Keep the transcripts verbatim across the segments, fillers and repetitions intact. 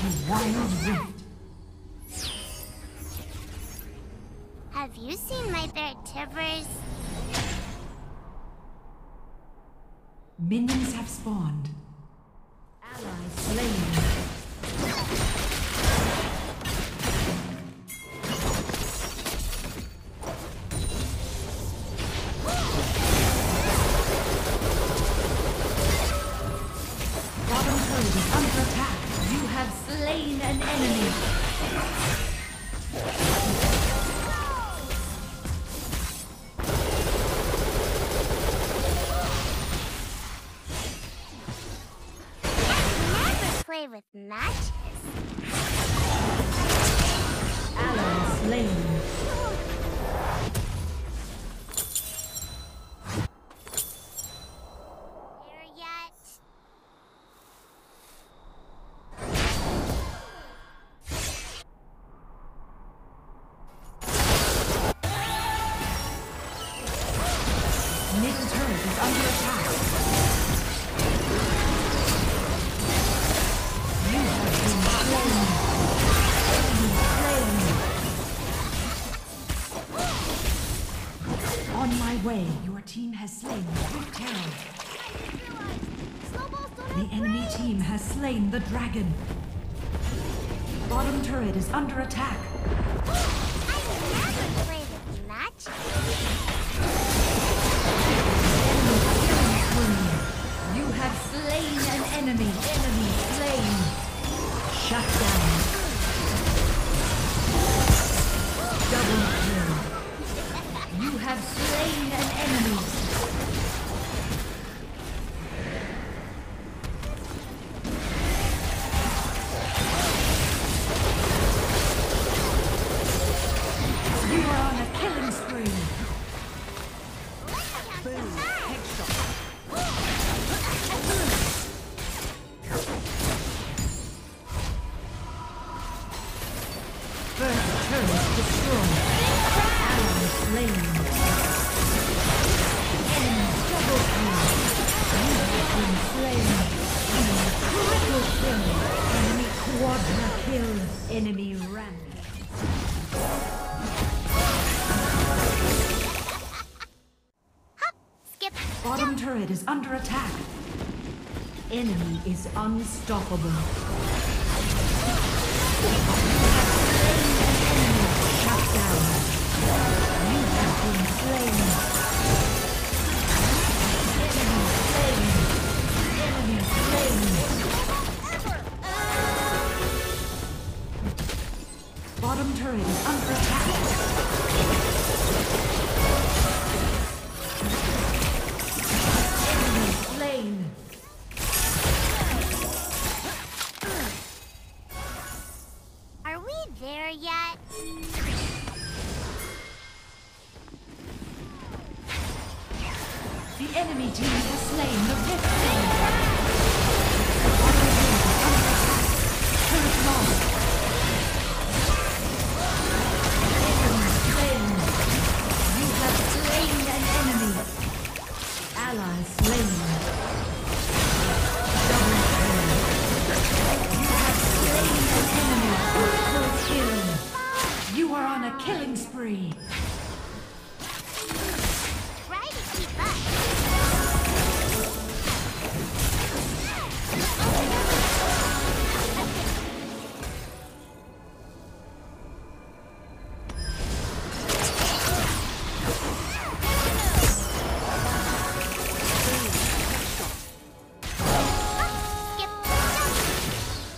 Wild Rift. Have you seen my bear Tivers? Minions have spawned. Allies slain. Slain an enemy. Never play with matches. Ally slain. Middle turret is under attack. You have been slain. Slain. On my way, your team has slain Great Terror. The enemy team has slain the dragon. Bottom turret is under attack. I never play with matches. You have slain an enemy. Enemy slain. Shut down. Double kill. You have slain an enemy. You are on a killing spree. Boom. Headshot. First turret destroyed. Ally slain. Enemy double kill. You have been slain. Enemy triple kill. Enemy quadra kill. Enemy rampage. Skip. Bottom turret is under attack. Enemy is unstoppable. Shut down. You have been slain. Enemy slain. Enemy slain. Bottom turret is under attack. Enemy slain. Are we there yet? The enemy team has slain the Rift King. Turret lost. Enemy slain. You have slain an enemy. Ally slain. Double kill. You have slain an enemy. Triple kill. You are on a killing spree. Try to keep up.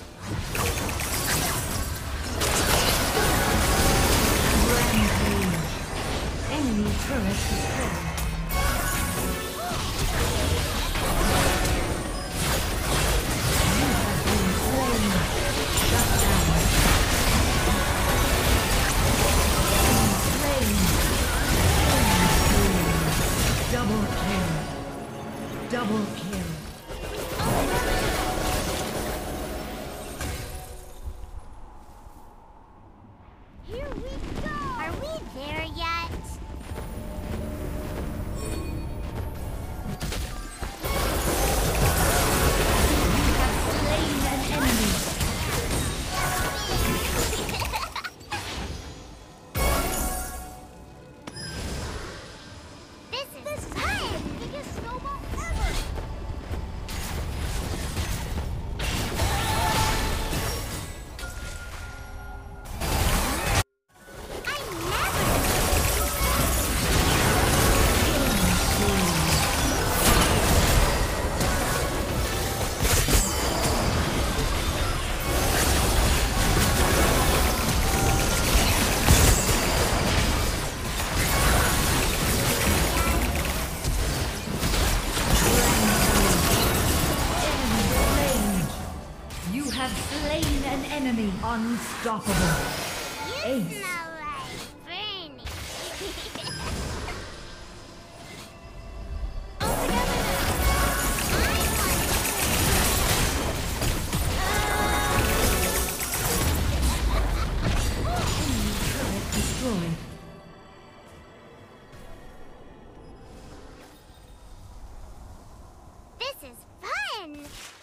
Rampage. enemy. Unstoppable. You Ace. smell like Bernie. Turret destroyed. This is fun!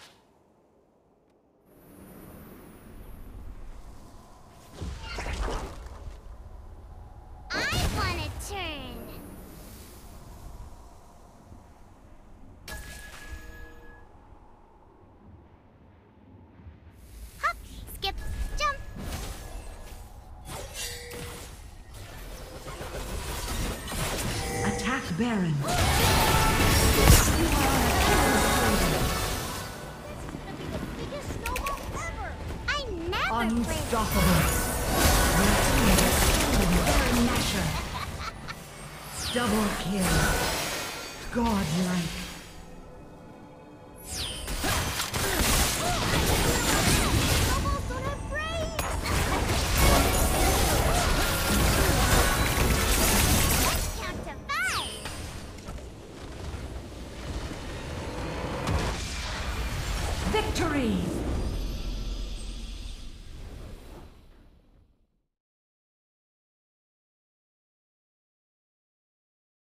I want a turn. Hop, skip, jump. Attack Baron. I never play. Unstoppable. Your team has slain Baron Nashor. Double kill. Godlike.